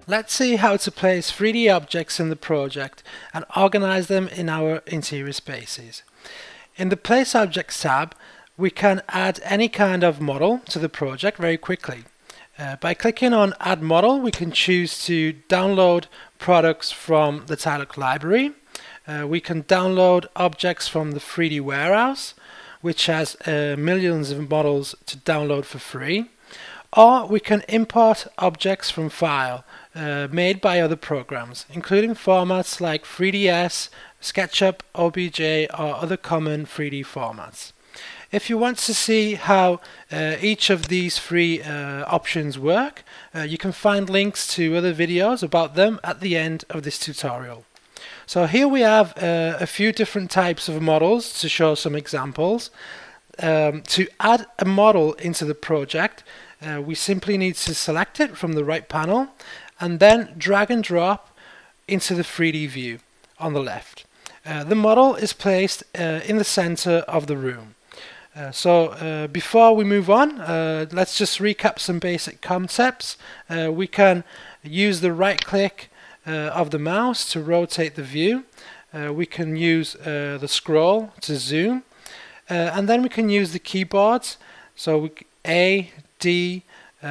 Let's see how to place 3D objects in the project and organize them in our interior spaces. In the Place Objects tab, we can add any kind of model to the project very quickly. By clicking on Add Model, we can choose to download products from the Tilelook library. We can download objects from the 3D warehouse, which has millions of models to download for free. Or we can import objects from file made by other programs, including formats like 3ds, SketchUp, OBJ, or other common 3D formats. If you want to see how each of these three options work, you can find links to other videos about them at the end of this tutorial. So here we have a few different types of models to show some examples. To add a model into the project, we simply need to select it from the right panel and then drag and drop into the 3D view on the left. The model is placed in the center of the room. Before we move on, let's just recap some basic concepts. We can use the right click of the mouse to rotate the view. We can use the scroll to zoom, and then we can use the keyboards, so A, D,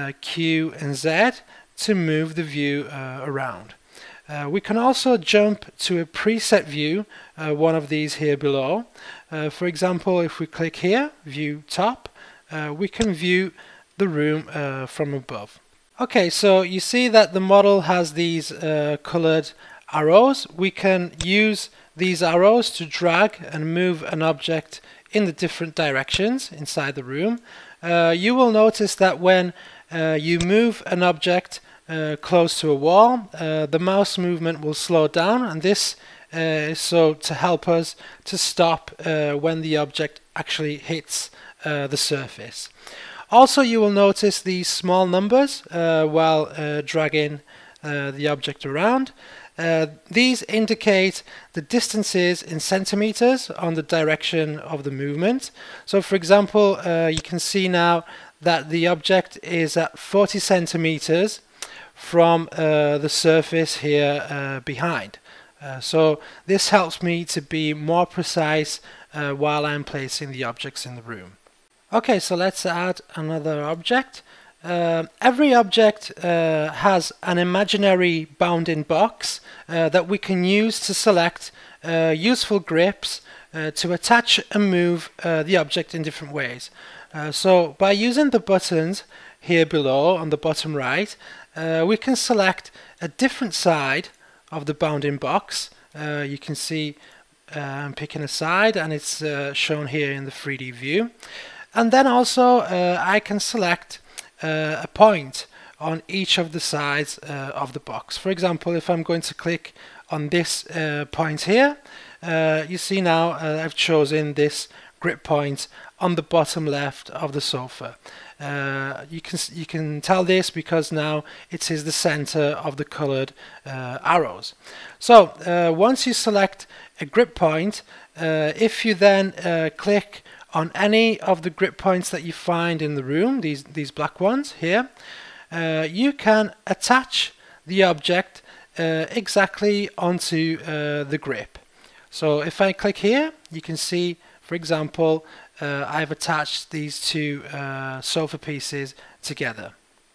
Q and Z to move the view around. We can also jump to a preset view, one of these here below. For example, if we click here, View Top, we can view the room from above. Okay, so you see that the model has these colored arrows. We can use these arrows to drag and move an object in the different directions inside the room. You will notice that when you move an object close to a wall, the mouse movement will slow down, and this is so to help us to stop when the object actually hits the surface. Also, you will notice these small numbers while dragging the object around. These indicate the distances in centimeters on the direction of the movement. So for example, you can see now that the object is at 40 centimeters from the surface here behind. So this helps me to be more precise while I'm placing the objects in the room. Okay, so let's add another object. Every object has an imaginary bounding box that we can use to select useful grips to attach and move the object in different ways. So by using the buttons here below on the bottom right, we can select a different side of the bounding box. You can see I'm picking a side, and it's shown here in the 3D view. And then also I can select a point on each of the sides of the box. For example, if I'm going to click on this point here, you see now I've chosen this grip point on the bottom left of the sofa. You can tell this because now it is the center of the colored arrows. So once you select a grip point, if you then click on any of the grip points that you find in the room, these black ones here, you can attach the object exactly onto the grip. So if I click here, you can see, for example, I've attached these two sofa pieces together.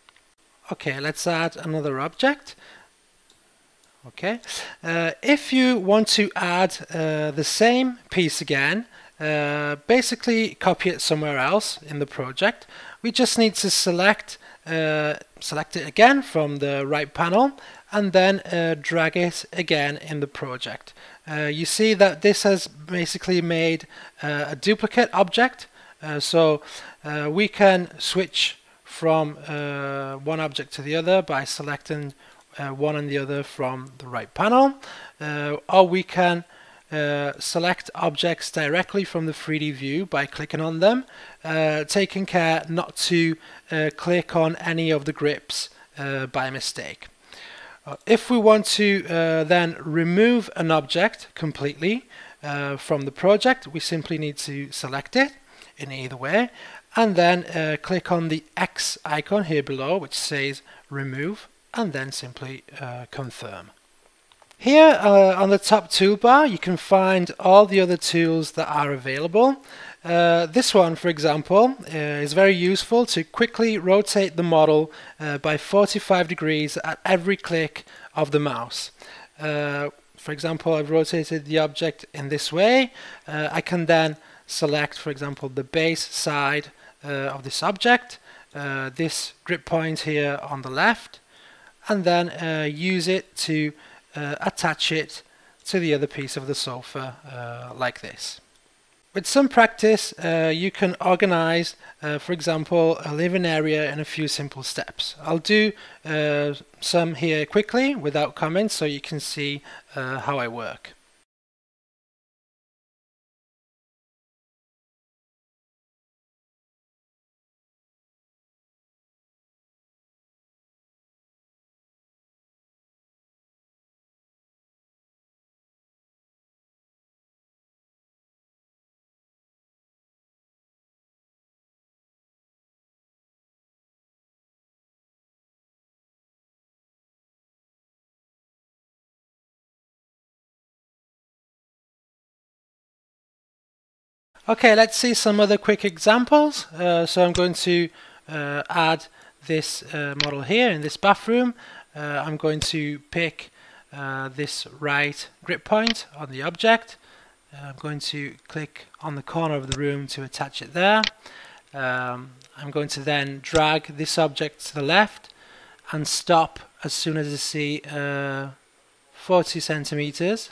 Okay, let's add another object. Okay, if you want to add the same piece again, basically copy it somewhere else in the project, we just need to select it again from the right panel and then drag it again in the project. You see that this has basically made a duplicate object, so we can switch from one object to the other by selecting one and the other from the right panel, or we can select objects directly from the 3D view by clicking on them, taking care not to click on any of the grips by mistake. If we want to then remove an object completely from the project, we simply need to select it in either way and then click on the X icon here below, which says remove and then simply confirm. Here on the top toolbar you can find all the other tools that are available. This one, for example, is very useful to quickly rotate the model by 45 degrees at every click of the mouse. For example, I've rotated the object in this way. I can then select, for example, the base side of this object, this grip point here on the left, and then use it to attach it to the other piece of the sofa like this. With some practice you can organize, for example, a living area in a few simple steps. I'll do some here quickly without comments so you can see how I work. Okay, let's see some other quick examples. So I'm going to add this model here in this bathroom. I'm going to pick this right grip point on the object. I'm going to click on the corner of the room to attach it there. I'm going to then drag this object to the left and stop as soon as I see 40 centimeters.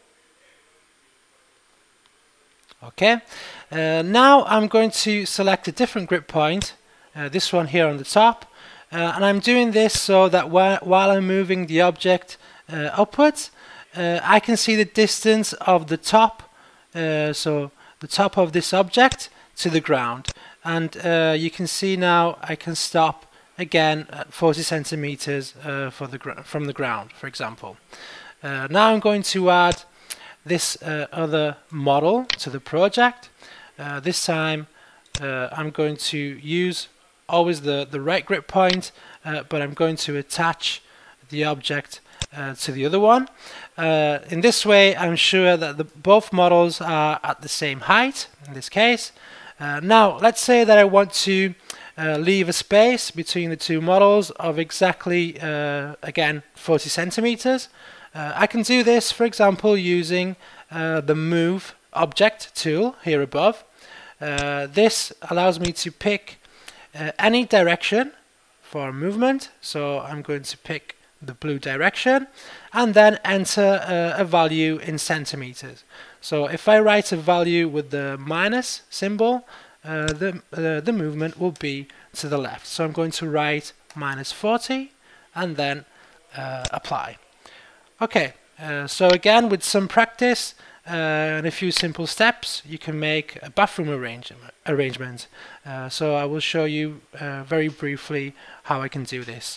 Okay, now I'm going to select a different grip point, this one here on the top, and I'm doing this so that while I'm moving the object upwards, I can see the distance of the top, so the top of this object to the ground, and you can see now I can stop again at 40 centimeters from the ground, for example. Now I'm going to add this other model to the project. This time I'm going to use always the right grip point, but I'm going to attach the object to the other one. In this way I'm sure that both models are at the same height in this case. Now let's say that I want to leave a space between the two models of exactly again 40 centimeters. I can do this, for example, using the Move Object tool here above. This allows me to pick any direction for movement, so I'm going to pick the blue direction and then enter a value in centimeters. So if I write a value with the minus symbol, the movement will be to the left. So I'm going to write -40 and then apply. Okay, so again, with some practice and a few simple steps, you can make a bathroom arrangement. So I will show you very briefly how I can do this.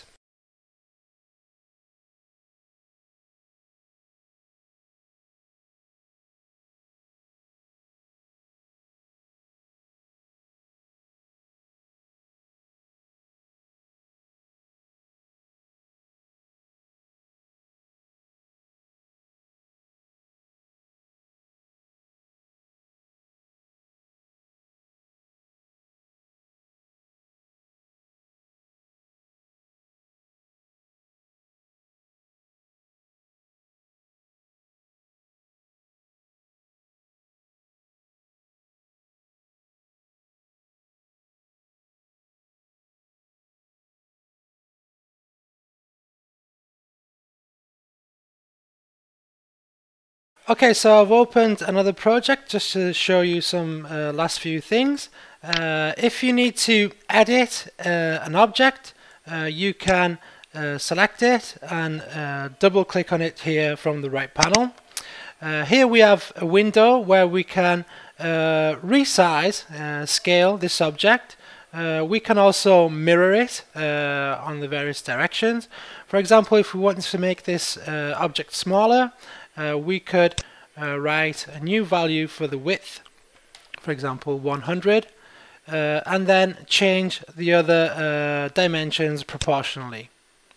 Okay, so I've opened another project just to show you some last few things. If you need to edit an object, you can select it and double click on it here from the right panel. Here we have a window where we can resize, scale this object. We can also mirror it on the various directions. For example, if we wanted to make this object smaller, we could write a new value for the width, for example 100, and then change the other dimensions proportionally.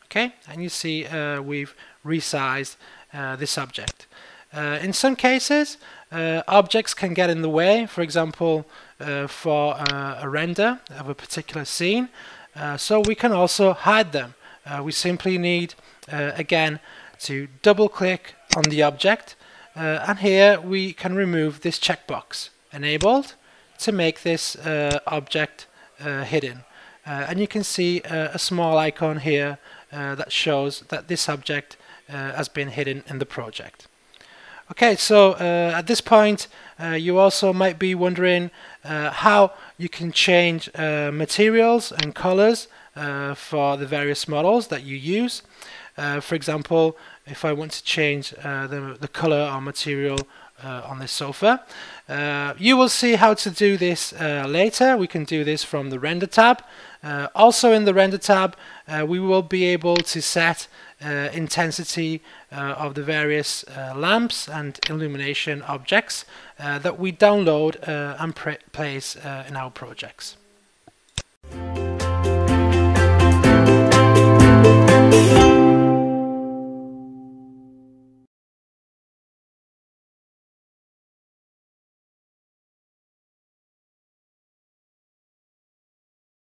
Okay, and you see we've resized this object. In some cases, objects can get in the way, for example, for a render of a particular scene, so we can also hide them. We simply need, again, to double click on the object, and here we can remove this checkbox enabled to make this object hidden. And you can see a small icon here that shows that this object has been hidden in the project. Okay, so at this point you also might be wondering how you can change materials and colors for the various models that you use. For example, if I want to change the color or material on this sofa, you will see how to do this later. We can do this from the Render tab. Also in the Render tab, we will be able to set intensity of the various lamps and illumination objects that we download and place in our projects.